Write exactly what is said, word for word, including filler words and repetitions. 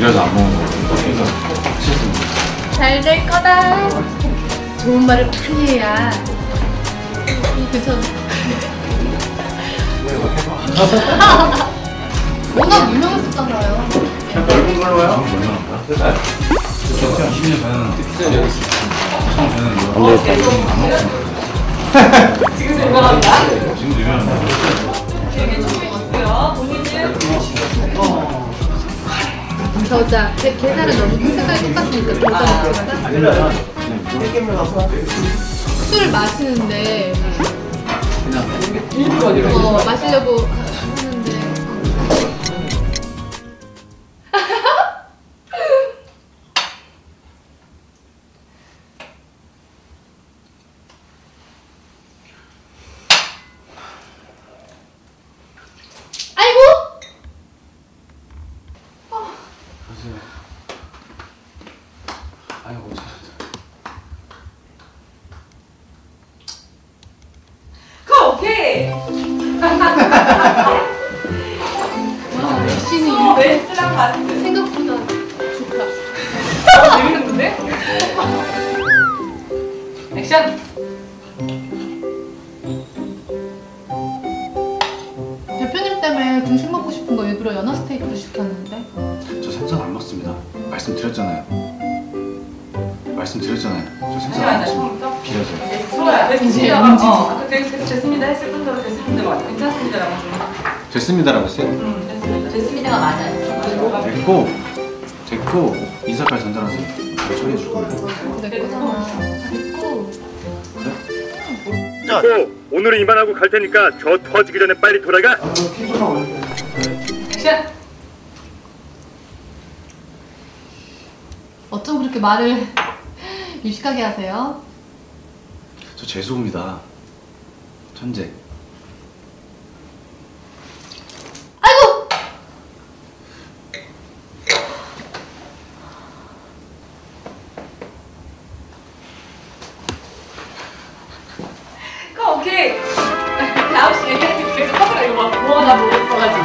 그래서 안 먹는 거예요. 그래서 싫습니다. 잘 될 거다. 좋은 말을 많이 해야. 괜찮아. 워낙 유명했었잖아요. 넓은 걸로 해요? 유명한가? 저 이십 년 전에는 피자를 처음 저는 이거 안 먹었습니다. 지금도 유명합니다. 지금도 유명합니다. 되게 좋고요. 본인은 겨자. 게, 게살은 너무 색깔이 똑같으니까 겨자 먹지마다 술을 마시는데 어, 마시려고 하는데 아이고! 하세요. 아이고 잘했다. 그 오케이. 와, 열심히 또 웨스트랑 바스트. 생각보다 좋다. 재밌는데? 액션. 대표님 때문에 등심 먹고 싶은 거 일부러 연어 스테이크를 시켰는데 저 생선 안 먹습니다. 말씀드렸잖아요. 말씀드렸잖아요. 저 생선 아니, 안 아니, 먹습니다. 처음부터? 비려서요. 네, 좋아요. 됐습니다. 은지, 어, 아까 되게 됐습니다 했을 뿐더러 됐습니다가 괜찮습니다라고 좀. 됐습니다라고 했어요. 음, 됐습니다. 됐습니다가 맞아요. 됐고 됐고 인사까지 전달하세요. 다 처리해 줄 겁니다. 내 거잖아. 됐고 고 오늘은 이만하고 갈 테니까 저 터지기 전에 빨리 돌아가. 액션. 어쩜 그렇게 말을 유식하게 하세요? 저 재수입니다. 천재. 아이고! 그 오케이. 다음 시간에 계속 하더라 이거 막 뭐가 나 모르겠어가지고.